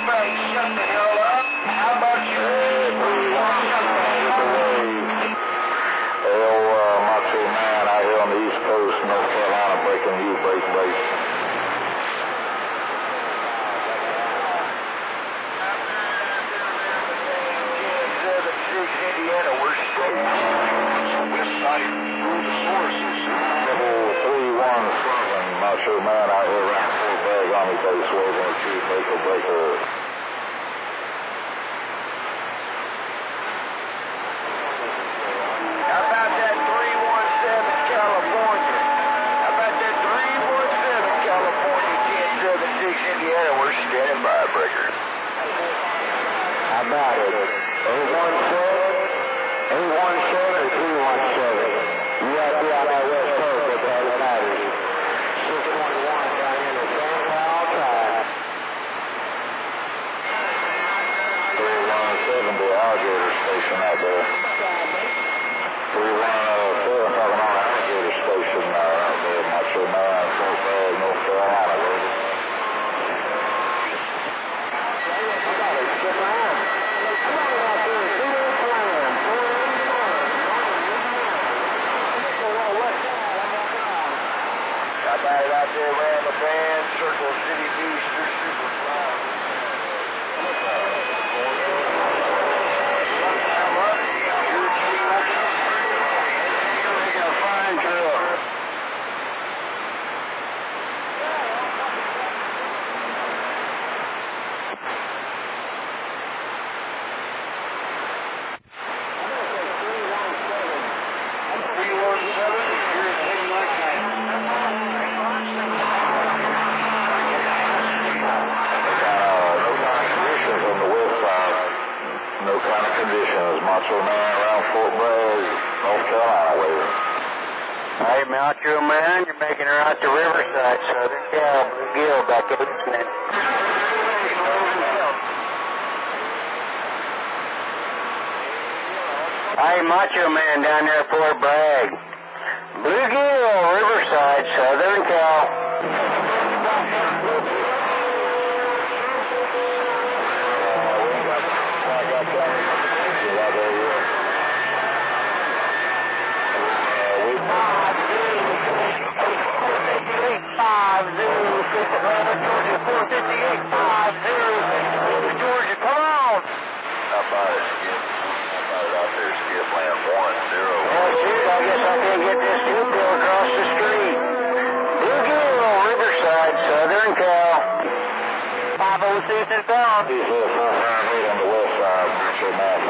Dispatch, shut the hell up. How about you? Macho Man out here on the East Coast, North Carolina, breaking you, break. Indiana, we're straight. West side through the sources. Level 317, Macho Man out here around Fort Bragg Army Base, waving at you, breaker. How about that 317 California? How about that 317 California, 1076 Indiana, we're standing by, breaker. How about it? 817 or 317? You got to be on that West Coast, that's all that matters. 621 down in the same all time. 317, the Alligator Station out there. 317, talking on the Alligator Station out there, Macho Man, Fort Bragg, North Carolina, baby. Out there around the band, Circle City Booster, super fly. Fine drill. Macho Man around Fort Bragg, North Carolina, waving. Hey, Macho Man, you're making her out to Riverside, Southern Cal, Gill, back up listening. Hey, Macho Man down there at Fort Bragg. Bluegill, Riverside, Southern Cal. Georgia 45850. Georgia, come on. How about it, Skip? How about it out there, Skip, land 10? Well, shoot, I guess I can't get this two-bill across the street. Bluegill, Riverside, Southern Cal. 506 is gone. He's 458 on the west side, Macho Man